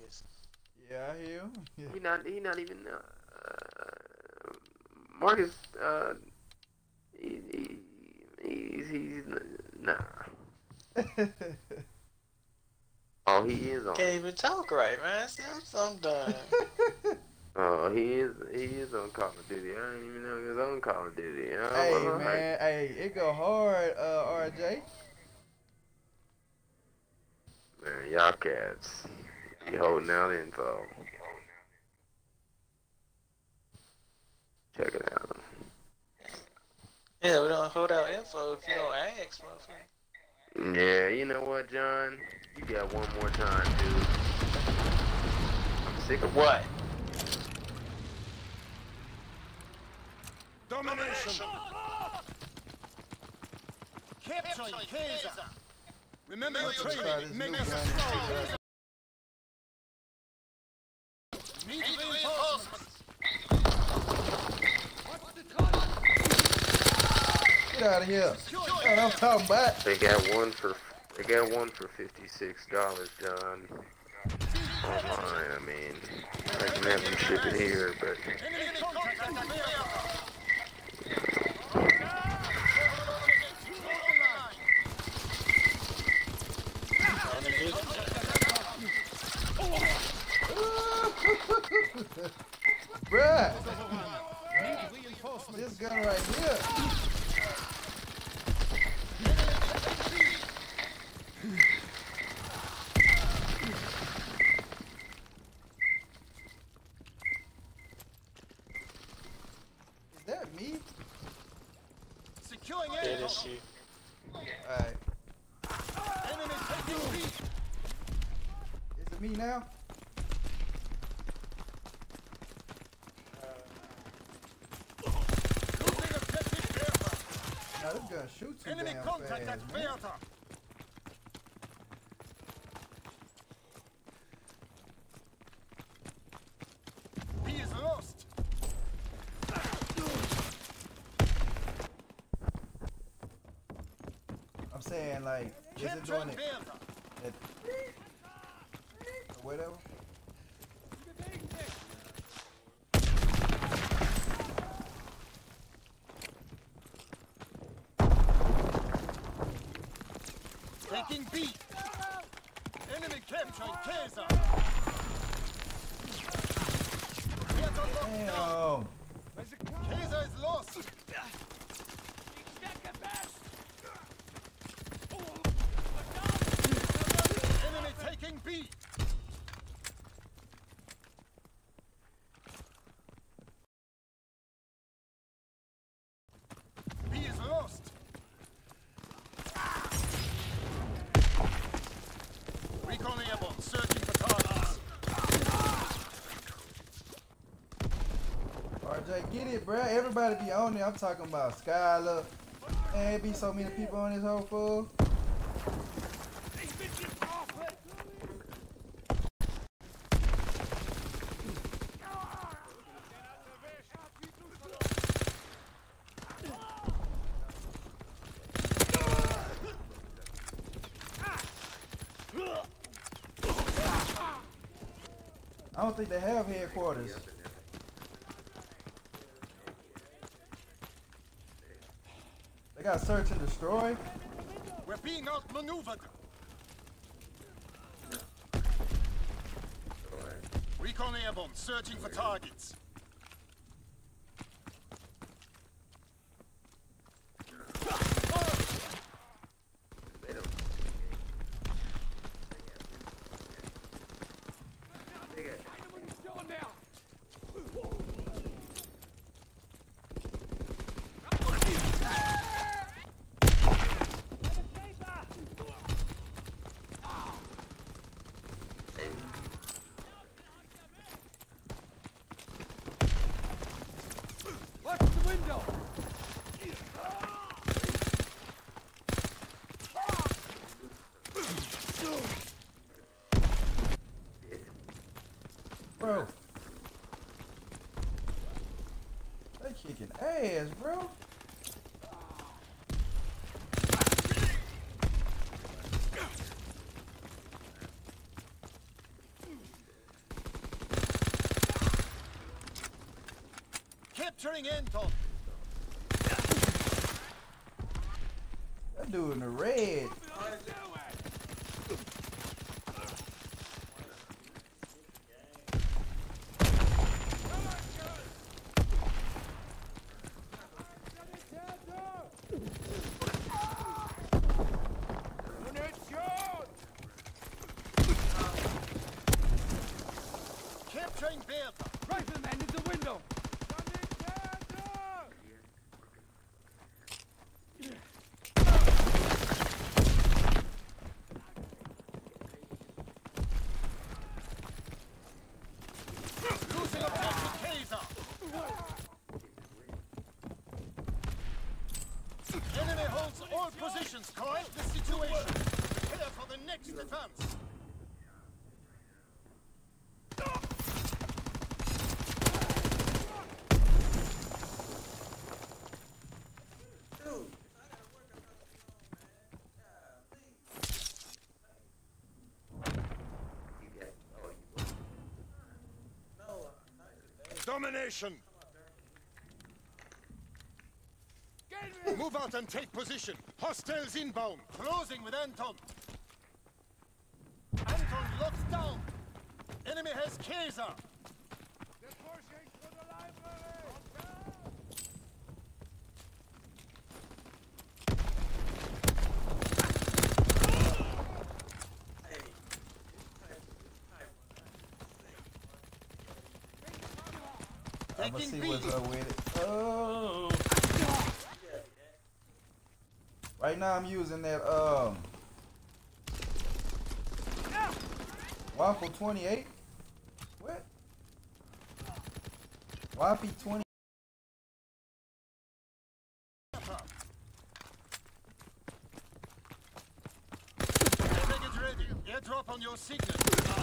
is. Yeah, I hear him. Yeah. He not even Marcus. He's nah. Oh, he is on. Can't even talk right, man. See, I'm done. Oh, he is on Call of Duty. I didn't even know he was on Call of Duty. Hey man, hey, it go hard, RJ. Man, y'all cats, you holding out info. Check it out. Yeah, we don't hold out info if you don't ask, motherfucker. Yeah, you know what, John? You got one more time, dude. I'm sick of What? Domination! Capture Kaiser! Remember your training, make us strong! Need reinforcements! Get out of here. That's what I'm talking about. They got one for $56, John. Online, I mean, I can have them ship it here, but Enemy contact at the Bruh. This gun right here. Is that me? Securing Yeah, air. that's you. Alright. Enemy taking B. Is it me now? Losing objective Bertha. Now this gun shoots too Enemy damn contact fast, at man. Bertha. B is lost. I'm saying like, is it Capture doing it Bertha. at whatever? Taking B. Enemy capturing Kaiser. Bertha locked down. Damn. Kaiser is lost. Enemy taking B. B is lost. Recon airborne, searching for targets. RJ, get it, bruh. Everybody be on there. I'm talking about Skylar. Man, it be so many people on this whole fool. I don't think they have headquarters. They got search and destroy. We're being outmaneuvered. Recon airborne, searching for targets. Watch the window! Bro. They kicking ass, bro. Capturing Anton. That dude in the red. Capturing Bertha. Rifleman in the window. Losing objective Kaiser. Enemy holds all positions. Correct the situation. Prepare for the next advance. Domination! Move out and take position. Hostiles inbound. Closing with Anton. Anton locked down. Enemy has Kaiser. They're pushing for the library. I'ma Taking see B. what's up with it. Oh. Right now I'm using that Waffle 28. What? Waffle 20. Package ready. Airdrop on your signal.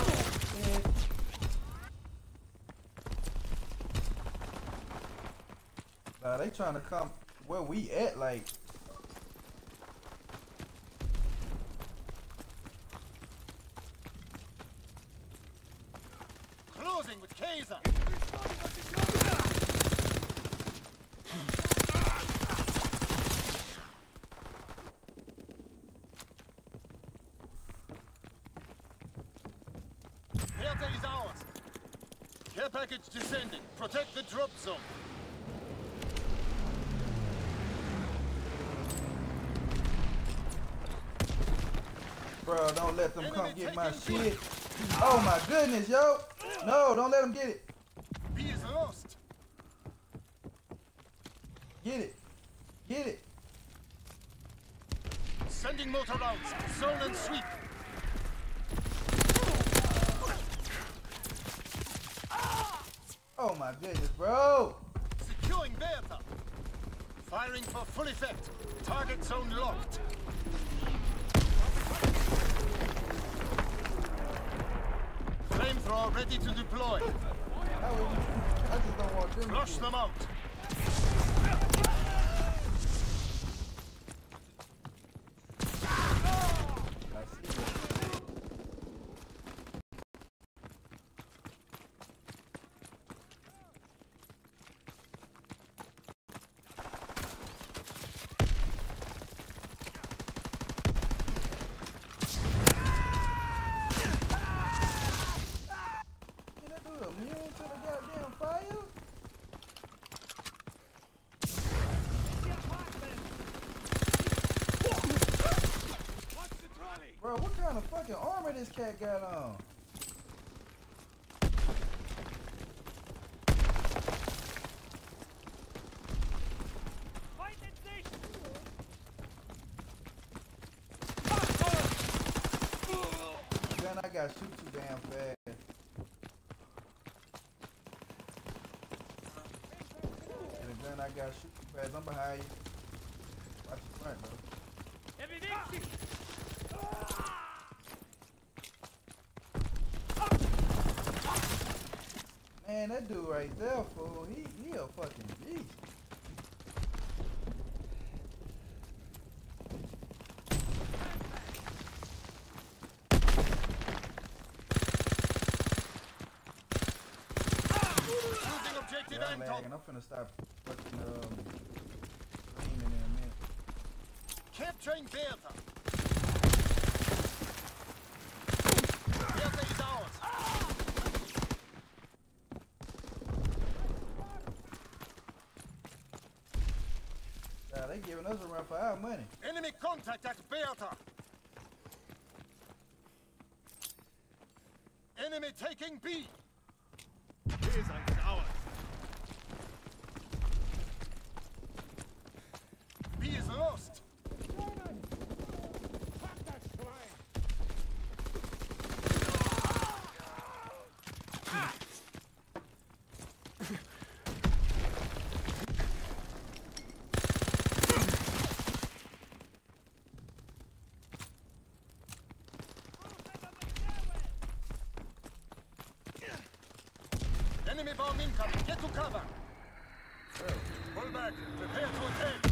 Nah, they trying to come where we at, like. Closing with Kaiser. Bertha is ours. Care package descending. Protect the drop zone. Bro, don't let them come get my shit. Oh my goodness, yo. No, don't let them get it. B is lost. Get it. Get it. Sending motor rounds. Zone and sweep. Oh my goodness, bro. Securing Bertha. Firing for full effect. Target zone locked. Flamethrower ready to deploy. I just don't want them to Flush get them out. I see it. Can I do immune to the goddamn fire? Watch the trolley. Bro, what kind of fucking armor this cat got on? Fight that station. Gun I got shoot too damn fast. And the gun I got shoot too fast. I'm behind you. Watch the front though. Evidenci. Man, that dude right there, fool. He a fucking beast. Losing objective I'm lagging. I'm finna stop fucking streaming in a minute. Capturing Bertha. Bertha is ours. Yeah, they giving us a run for our money. Enemy contact at Bertha. Enemy taking B. Pesa is ours. B is lost. Fuck that Schwein! Enemy bomb incoming. Get to cover. Pull back. Prepare to attack.